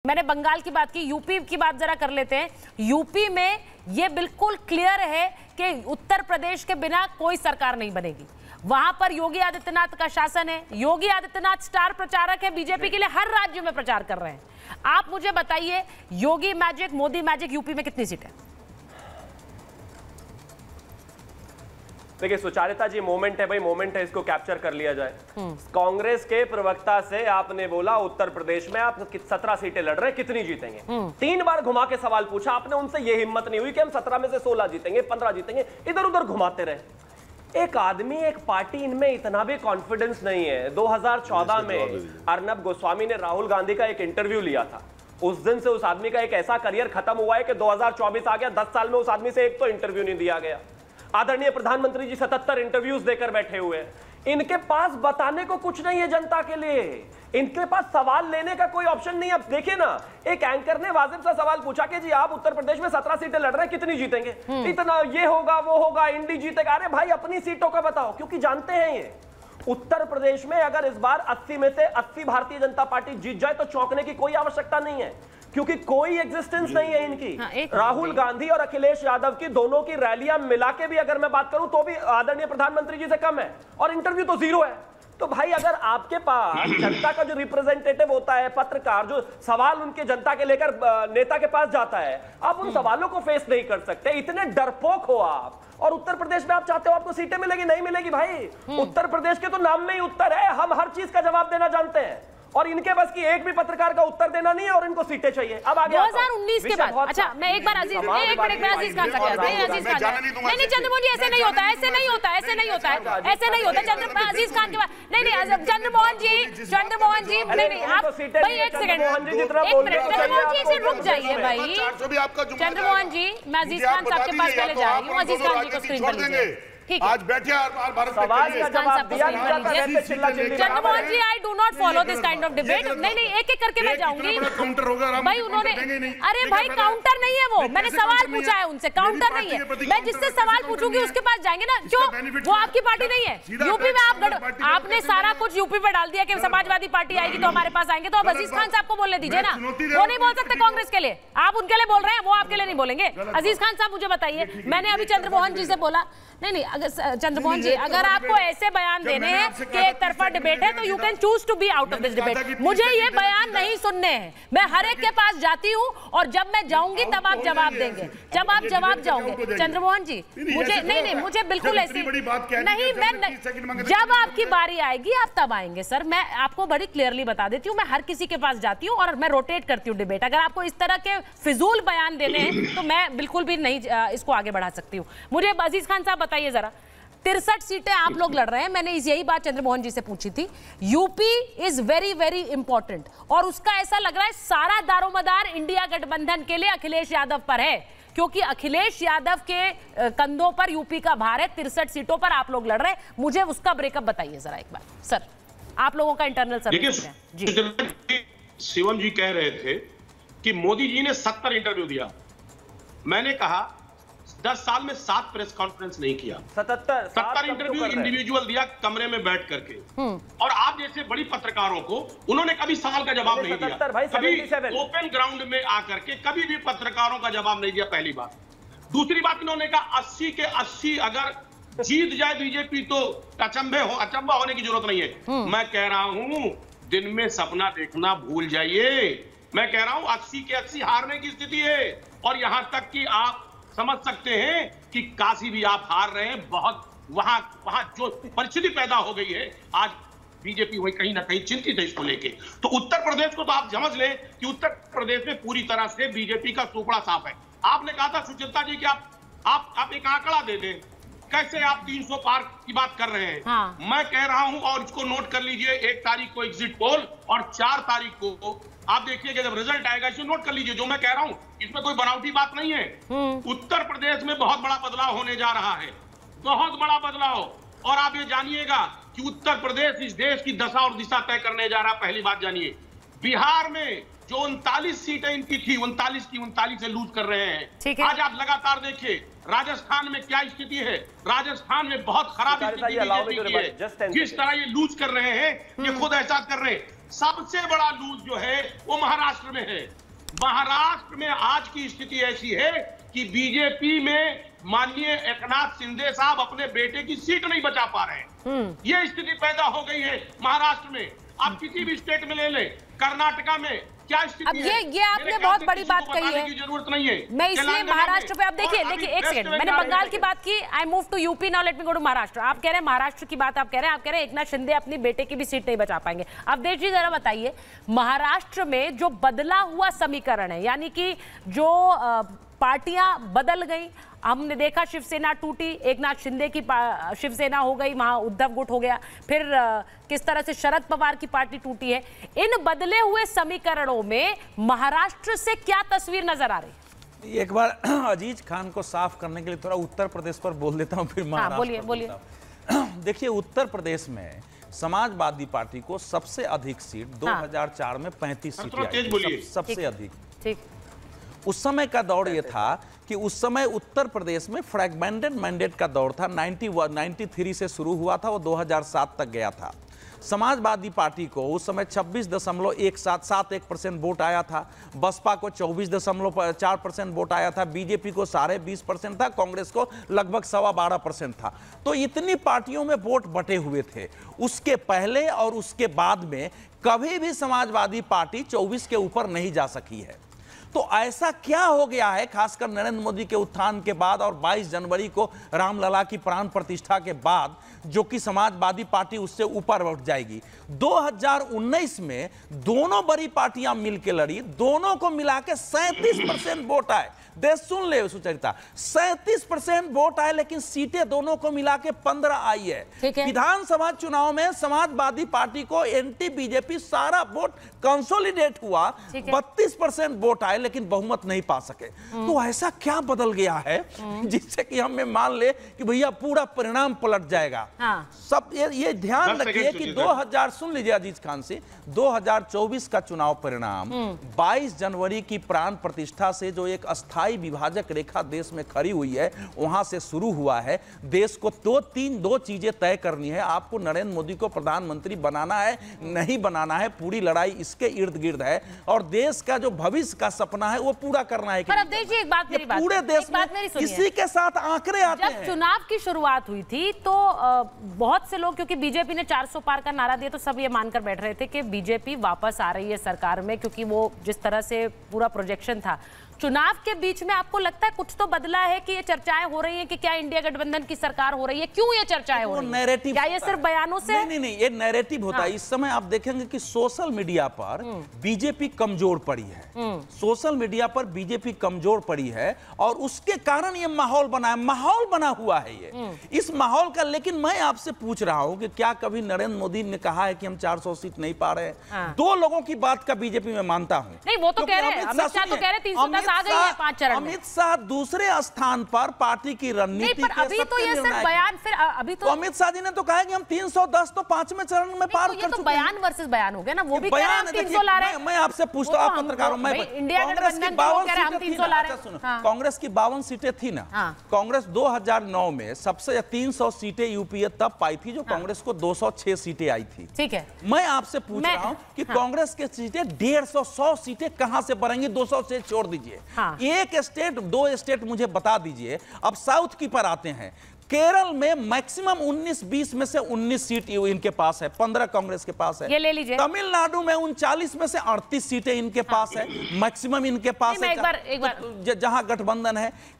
मैंने बंगाल की बात की, यूपी की बात जरा कर लेते हैं। यूपी में ये बिल्कुल क्लियर है कि उत्तर प्रदेश के बिना कोई सरकार नहीं बनेगी। वहां पर योगी आदित्यनाथ का शासन है। योगी आदित्यनाथ स्टार प्रचारक है, बीजेपी के लिए हर राज्य में प्रचार कर रहे हैं। आप मुझे बताइए, Yogi magic, Modi magic UP में कितनी सीटें? देखिए सुचारिता जी, मोमेंट है भाई, मोमेंट है, इसको कैप्चर कर लिया जाए। कांग्रेस के प्रवक्ता से आपने बोला उत्तर प्रदेश में आप 17 सीटें लड़ रहे हैं, कितनी जीतेंगे? 3 बार घुमा के सवाल पूछा आपने उनसे, ये हिम्मत नहीं हुई कि हम 17 में से 16 जीतेंगे, 15 जीतेंगे, इधर उधर घुमाते रहे। एक आदमी, एक पार्टी, इनमें इतना भी कॉन्फिडेंस नहीं है। 2014 में अर्नब गोस्वामी ने राहुल गांधी का एक इंटरव्यू लिया था। उस दिन से उस आदमी का एक ऐसा करियर खत्म हुआ है कि 2024 आ गया, 10 साल में उस आदमी से एक तो इंटरव्यू नहीं दिया गया। आदरणीय प्रधानमंत्री जी 77 इंटरव्यूज देकर बैठे हुए हैं। इनके पास बताने को कुछ नहीं है जनता के लिए, इनके पास सवाल लेने का कोई ऑप्शन नहीं है। अब देखिए ना, एक एंकर ने वाजिब सा सवाल पूछा कि जी आप उत्तर प्रदेश में 17 सीटें लड़ रहे हैं, कितनी जीतेंगे? इतना ये होगा, वो होगा, इंडी जीतेगा। अरे भाई अपनी सीटों का बताओ, क्योंकि जानते हैं ये उत्तर प्रदेश में अगर इस बार 80 में से 80 भारतीय जनता पार्टी जीत जाए तो चौंकने की कोई आवश्यकता नहीं है, क्योंकि कोई एग्जिस्टेंस नहीं है इनकी। राहुल गांधी और अखिलेश यादव की दोनों की रैलियां मिला के भी अगर मैं बात करूं तो भी आदरणीय प्रधानमंत्री जी से कम है, और इंटरव्यू तो 0 है। तो भाई अगर आपके पास जनता का जो रिप्रेजेंटेटिव होता है, पत्रकार, जो सवाल उनके जनता के लेकर नेता के पास जाता है, आप उन सवालों को फेस नहीं कर सकते, इतने डरपोक हो आप। और उत्तर प्रदेश में आप चाहते हो आपको सीटें मिलेगी? नहीं मिलेगी भाई। उत्तर प्रदेश के तो नाम में ही उत्तर है, हम हर चीज का जवाब देना जानते हैं, और इनके बस की एक भी पत्रकार का उत्तर देना नहीं है, और इनको सीटें चाहिए। अब आगे 2019 के बाद, अच्छा मैं एक बार अजीज खान नहीं, चंद्रमोहन जी ऐसे नहीं होता, ऐसे नहीं होता, ऐसे नहीं होता, ऐसे नहीं होता। अजीज खान के बाद नहीं, चंद्रमोहन जी नहीं, आप भाई एक सेकंड, एक मिनट, चंद्रमोहन जी से रुक जाइए भाई। चंद्रमोहन जी, मैं अजीज खान साहब के पास पहले जा रही हूँ, अजीज खान जी को स्क्रीन पर लीजिए। आज बैठे भारत Chandramohan ji, I do not follow this kind of debate. नहीं, एक एक करके मैं जाऊंगी भाई। उन्होंने, अरे भाई काउंटर नहीं है वो, मैंने सवाल पूछा है उनसे, काउंटर नहीं है। मैं जिससे सवाल पूछूंगी उसके पास जाएंगे ना, क्यों? वो आपकी पार्टी नहीं है। यूपी में आपने सारा कुछ यूपी पे डाल दिया कि समाजवादी पार्टी आएगी तो हमारे पास आएंगे, तो अब अजीज खान साहब को बोलने दीजिए ना। वो नहीं बोल सकते कांग्रेस के लिए, आप उनके लिए बोल रहे हैं, वो आपके लिए नहीं बोलेंगे। अजीज खान साहब मुझे बताइए, मैंने अभी चंद्रमोहन जी से बोला, नहीं चंद्रमोहन जी, अगर आपको ऐसे बयान देने हैं कि एक तरफा डिबेट है तो you can choose to be out of this debate. मुझे ये बयान नहीं सुनने हैं। मैं हर एक के पास जाती हूँ, और जब मैं जाऊंगी तब आप जवाब देंगे, जब आप जवाब जाओगे। चंद्रमोहन जी, मुझे नहीं, मुझे बिल्कुल ऐसी नहीं, मैं जब आपकी बारी आएगी आप तब आएंगे सर। मैं आपको बड़ी क्लियरली बता देती हूँ, मैं हर किसी के पास जाती हूँ और मैं रोटेट करती हूँ डिबेट। अगर आपको इस तरह के फिजूल बयान देने हैं तो मैं बिल्कुल भी नहीं इसको आगे बढ़ा सकती हूँ। मुझे अजीज खान साहब बताइए जरा, 63 सीटें आप लोग लड़ रहे हैं, मैंने यही बात चंद्रमोहन जी से पूछी थी। UP is very very important, और उसका ऐसा लग रहा है सारा दारोमदार इंडिया गठबंधन के लिए अखिलेश यादव पर है, क्योंकि अखिलेश यादव के कंधों पर यूपी का भार है। 63 सीटों पर आप लोग लड़ रहे हैं, मुझे उसका ब्रेकअप बताइए जरा एक बार सर, आप लोगों का इंटरनल सर्वे। शिवम जी कह रहे थे कि मोदी जी ने 70 इंटरव्यू दिया, मैंने कहा 10 साल में 7 प्रेस कॉन्फ्रेंस नहीं किया, 70 इंटरव्यू इंडिविजुअल दिया कमरे में बैठ करके। और आप जैसे बड़ी पत्रकारों को उन्होंने कभी सवाल का जवाब नहीं दिया, कभी ओपन ग्राउंड में आकर के कभी भी पत्रकारों का जवाब नहीं दिया, पहली बात। दूसरी बात, इन्होंने कहा 80 के 80 अगर जीत जाए बीजेपी तो अचंभा होने की जरूरत नहीं है। मैं कह रहा हूं दिन में सपना देखना भूल जाइए। मैं कह रहा हूं 80 के 80 हारने की स्थिति है, और यहां तक कि आप समझ सकते हैं कि काशी भी आप हार रहे हैं। बहुत वहां जो परिस्थिति पैदा हो गई है, आज बीजेपी वही कहीं ना कहीं चिंतित है इसको लेके। तो उत्तर प्रदेश को तो आप समझ लें कि उत्तर प्रदेश में पूरी तरह से बीजेपी का सुपड़ा साफ है। आपने कहा था सुचिता जी कि आप एक आंकड़ा दे दें, कैसे आप 300 पार की बात कर रहे हैं। हाँ। मैं कह रहा हूं, और इसको नोट कर लीजिए, 1 तारीख को एग्जिट पोल और 4 तारीख को आप देखिएगा जब रिजल्ट आएगा, इसे नोट कर लीजिए। जो मैं कह रहा हूं इसमें कोई बनावटी बात नहीं है। उत्तर प्रदेश में बहुत बड़ा बदलाव होने जा रहा है, बहुत बड़ा बदलाव। और आप ये जानिएगा कि उत्तर प्रदेश इस देश की दशा और दिशा तय करने जा रहा है। पहली बात जानिए, बिहार में जो 39 सीटें इनकी थी, 39 की 39 से लूज कर रहे हैं। आज आप लगातार देखिए राजस्थान में क्या स्थिति है। राजस्थान में बहुत खराब स्थिति बीजेपी की है। जिस तरह ये लूज कर रहे हैं, ये खुद एहसास कर रहे हैं। सबसे बड़ा लूज जो है वो महाराष्ट्र में है। महाराष्ट्र में आज की स्थिति ऐसी है कि बीजेपी में माननीय एकनाथ शिंदे साहब अपने बेटे की सीट नहीं बचा पा रहे हैं। ये स्थिति पैदा हो गई है महाराष्ट्र में। आप किसी भी स्टेट में ले लें, कर्नाटका में क्या स्थिति अब ये आपने बहुत बड़ी बात कही है, जरूरत नहीं है। मैं इसलिए महाराष्ट्र पे, अब देखिए एक सेकंड, मैंने बंगाल की बात की, I move to UP, now let me go to Maharashtra. आप कह रहे हैं महाराष्ट्र की बात, आप कह रहे हैं एकनाथ शिंदे अपनी बेटे की भी सीट नहीं बचा पाएंगे। अवधेश जी जरा बताइए, महाराष्ट्र में जो बदला हुआ समीकरण है, यानी कि जो पार्टियां बदल गई, हमने देखा शिवसेना टूटी, एकनाथ शिंदे की शिवसेना हो गई, वहां उद्धव गुट हो गया, फिर किस तरह से शरद पवार की पार्टी टूटी है। इन बदले हुए समीकरणों में महाराष्ट्र से क्या तस्वीर नजर आ रही? एक बार अजीज खान को साफ करने के लिए थोड़ा उत्तर प्रदेश पर बोल देता हूं, फिर महाराष्ट्र। बोलिए। देखिए, उत्तर प्रदेश में समाजवादी पार्टी को सबसे अधिक सीट 2004 में 35 सीटें आई, सबसे अधिक। ठीक। उस समय का दौर यह था कि उस समय उत्तर प्रदेश में फ्रैगमेंटेड मैंडेट का दौर था। 93 से शुरू हुआ था, वो 2007 तक गया था। समाजवादी पार्टी को उस समय 26.171% वोट आया था, बसपा को 24.4% वोट आया था, बीजेपी को 20.5% था, कांग्रेस को लगभग 12.25% था। तो इतनी पार्टियों में वोट बटे हुए थे। उसके पहले और उसके बाद में कभी भी समाजवादी पार्टी 24 के ऊपर नहीं जा सकी है। तो ऐसा क्या हो गया है, खासकर नरेंद्र मोदी के उत्थान के बाद और 22 जनवरी को रामलला की प्राण प्रतिष्ठा के बाद, जो कि समाजवादी पार्टी उससे ऊपर उठ जाएगी। 2019 में दोनों बड़ी पार्टियां मिलकर लड़ी, दोनों को मिला के 37% वोट आए। देश सुन ले सुचरिता, 37% वोट आए, लेकिन सीटें दोनों को मिला के 15 आई है। विधानसभा चुनाव में समाजवादी पार्टी को एंटी बीजेपी सारा वोट कंसोलिडेट हुआ, 32% वोट आए, लेकिन बहुमत नहीं पा सके। तो ऐसा क्या बदल गया है जिससे कि हमें मान ले कि भैया पूरा परिणाम पलट जाएगा। सब ये ध्यान रखिए कि 2000, सुन लीजिए अजीज खान से, 2024 का चुनाव परिणाम 22 जनवरी की प्राण प्रतिष्ठा से जो एक अस्थायी विभाजक रेखा देश में खड़ी हुई है, वहां से शुरू हुआ है। देश को दो चीजें तय करनी है। आपको नरेंद्र मोदी को प्रधानमंत्री बनाना है, नहीं बनाना है, पूरी लड़ाई इसके इर्द गिर्द है। और देश का जो भविष्य का सपना है वो पूरा करना है। एक बात मेरी बात, पूरे देश में इसी के साथ आंकड़े आते हैं। जब चुनाव की शुरुआत हुई थी तो बहुत से लोग, क्योंकि बीजेपी ने 400 पार का नारा दिया, तो सब ये मानकर बैठ रहे थे कि बीजेपी वापस आ रही है सरकार में, क्योंकि वो जिस तरह से पूरा प्रोजेक्शन था। चुनाव के बीच में आपको लगता है कुछ तो बदला है कि ये चर्चाएं हो रही हैं कि क्या इंडिया गठबंधन की सरकार हो रही है? क्यों ये चर्चाएं हो रही हैं? क्या ये सिर्फ बयानों से? नहीं, ये नैरेटिव होता है। इस समय आप देखेंगे कि सोशल मीडिया पर बीजेपी कमजोर पड़ी है, सोशल मीडिया पर बीजेपी कमजोर पड़ी है, और उसके कारण ये माहौल बना हुआ है ये इस माहौल का। लेकिन मैं आपसे पूछ रहा हूं कि क्या कभी नरेंद्र मोदी ने कहा है कि हम 400 सीट नहीं पा रहे? दो लोगों की बात का बीजेपी में मानता हूं। नहीं, वो तो कह रहे हैं, अमित शाह तो कह रहे 310 आ गई है 5 चरण में। अमित शाह दूसरे स्थान पर पार्टी की रणनीति पर अभी तो ये सिर्फ बयान, फिर अभी तो अमित शाह जी ने तो कहा कि हम 310 तो 5वें चरण में पार कर चुके हैं। तो बयान वर्सेस बयान हो गया ना, वो भी कह रहे हैं 300 ला रहे हैं। मैं आपसे पूछता हूं, आप पत्रकार हो, मैं इंडिया गठबंधन को कह रहे हैं हम 300 ला रहे हैं। कांग्रेस की 52 सीटें थी ना, कांग्रेस 2009 में सबसे 300 सीटें यूपीए तब पाई थी, जो कांग्रेस को 206 सीटें आई थी। ठीक है, मैं आपसे पूछ रहा हूं कि कांग्रेस की सीटें 150 सीटें कहां से बढ़ेंगी? 200 से छोड़ दीजिए, एक स्टेट, 2 स्टेट मुझे बता दीजिए। अब साउथ की पर आते हैं। केरल में मैक्सिमम 19-20 में से 19 सीट इनके पास है, 15 कांग्रेस के पास है। ये ले लीजिए। तमिलनाडु में 39 में से 38 सीटें इनके पास है, मैक्सिमम इनके पास है, एक बार जहां गठबंधन है।